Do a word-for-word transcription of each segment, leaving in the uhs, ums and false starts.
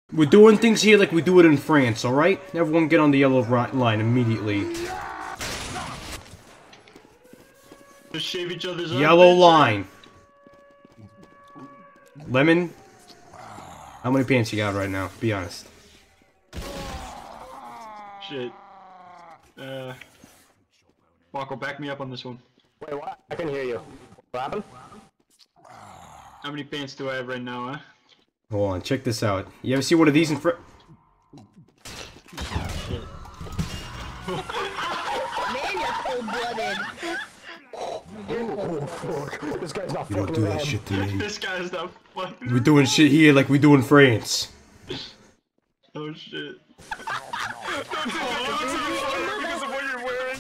We're doing things here like we do it in France, alright? Everyone get on the yellow line immediately. Just shave each other's Yellow line. Lemon? How many pants you got right now? Be honest. Shit. Uh... Marco, back me up on this one. Wait, what? I can hear you. What happened? How many pants do I have right now, huh? Hold on, check this out. You ever see one of these in front? Man, you're cold-blooded. Oh, fuck. This guy's not You fucking don't do that around. shit to me. This guy's not fucking. We're doing shit here like we do in France. Oh shit. Because of what you're wearing.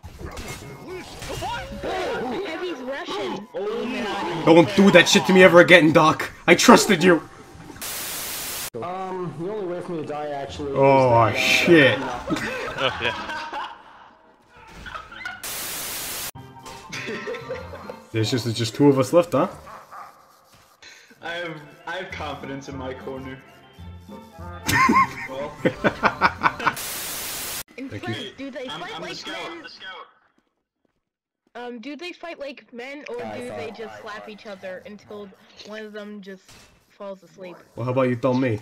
Heavy's Russian. Don't do that shit to me ever again, Doc. I trusted you. Um, the only way for me to die, actually. Oh, is that, uh, shit. Oh, yeah. There's just, there's just two of us left, huh? I have I have confidence in my corner. Well, In Thank France, you. do they I'm, fight I'm the like scout. men? I'm the scout. Um, do they fight like men, or I do they thought- just slap each other until one of them just falls asleep? Well, how about you tell me?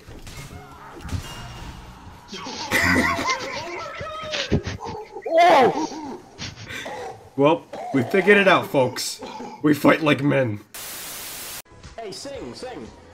Oh! Well, we figured it out, folks. We fight like men. Hey, sing, sing.